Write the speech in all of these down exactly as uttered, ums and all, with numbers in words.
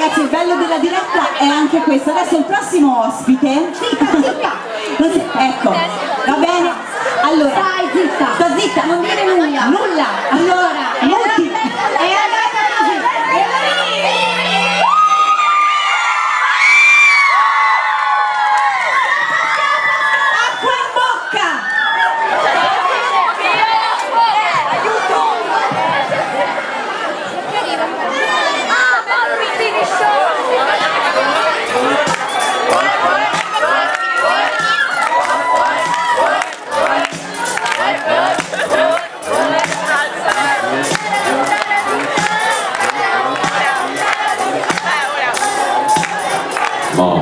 ragazzi, il bello della diretta è anche questo. Adesso il prossimo ospite. Zitta, zitta! Non si... Ecco, va bene? Allora, stai zitta! Sta zitta! Non dire nulla! Nulla! Allora, molti... È andata così! Acqua in bocca! Oh.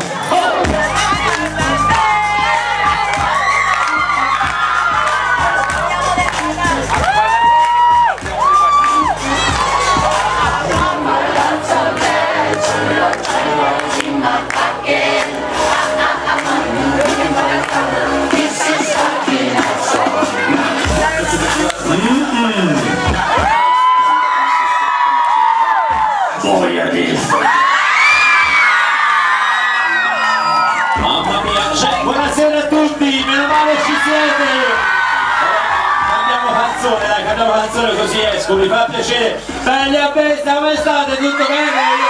Mamma mia, cioè, buonasera a tutti, meno male ci siete! Cambiamo canzone, dai, cambiamo canzone così esco, mi fa piacere. Belli a bestia, come state? Tutto bene? Io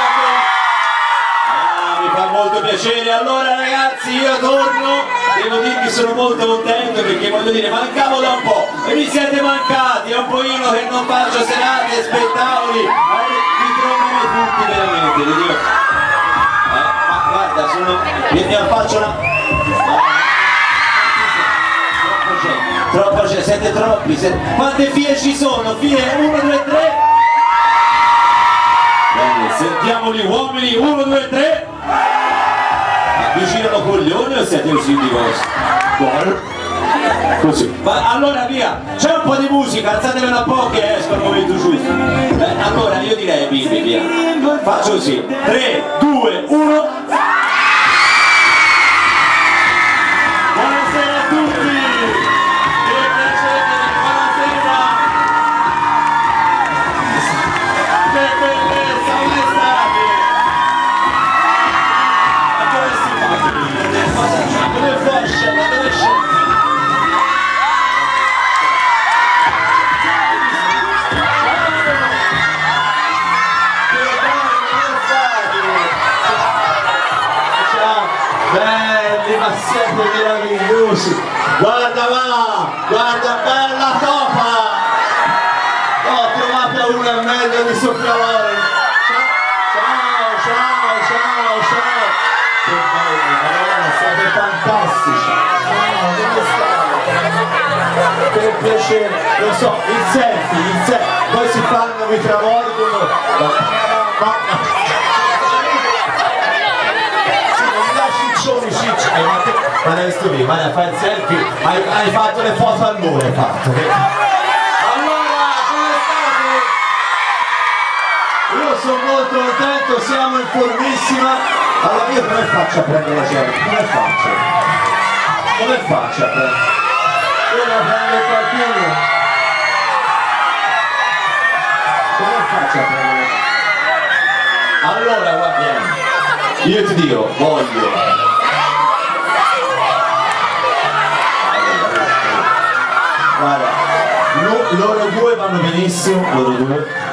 ah, mi fa molto piacere. Allora ragazzi, io torno, devo dire che sono molto contento perché voglio dire, mancavo da un po', e mi siete mancati, è un po' io che non faccio serate, spettacoli, vi trovano tutti veramente, vi dico. Guarda, sono... mi, mi affaccio una... Troppo c'è, troppo c'è, siete troppi, siete... Quante file ci sono? File uno, due, tre? Bene, sentiamoli uomini, uno, due, tre? Vi girano coglioni o siete così di vostro? Così, ma allora via, c'è un po' di musica, alzatevela un po' che esco al momento giusto. Eh, allora io direi bimbi, via, faccio così, tre, due, uno. Buonasera a tutti, che piacere, buonasera, che bellezza, come state? Ma come si fa? Come foscia, ma dove c'è? Belli, ma siete meravigliosi! Guarda va! Guarda bella topa! Ho trovato una meglio di sopravvalore! Ciao, ciao, ciao, ciao! Che belli, madonna, siete fantastici! Ciao, come state? Che piacere! Lo so, il selfie, il selfie! Poi si fanno, mi travolgono! Ma... Ma, te, ma adesso lì, vai a fare il selfie, hai, hai fatto le foto allora, hai fatto. Allora, come state? Io sono molto contento, siamo in formissima. Allora io come faccio a prendere la gente? Come faccio? Come faccio a prendere? Io la prendo qualcuno. Come faccio a prendere? Allora guardiamo, io ti dico, voglio. Guarda, no, loro due vanno benissimo, loro due.